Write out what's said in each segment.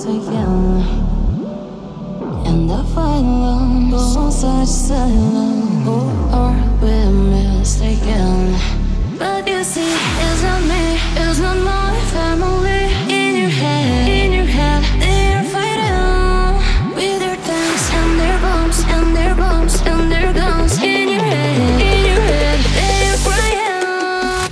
taken, and I fight alone, on such silence, or we're mistaken. But you see, it's not me, it's not my family. In your head, they're fighting with their tanks and their bombs and their bombs and their guns. In your head, they're crying.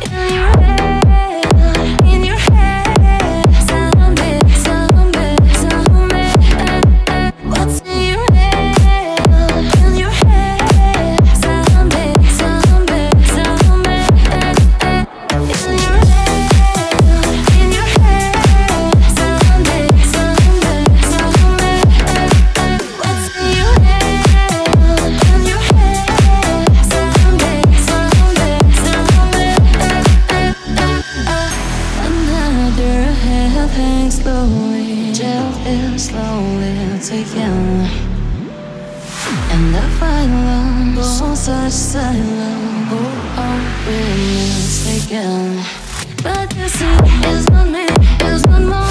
In your head, zombie, zombie, zombie. What's in your head? In your head, zombie, zombie, zombie. In your head, zombie, zombie, zombie. What's in your head? In your head, zombie, zombie, zombie. Another head hangs slowly, jail is slowly taken, and I fight alone, on such silence, who are we mistaken? But you see, it's not me, it's not my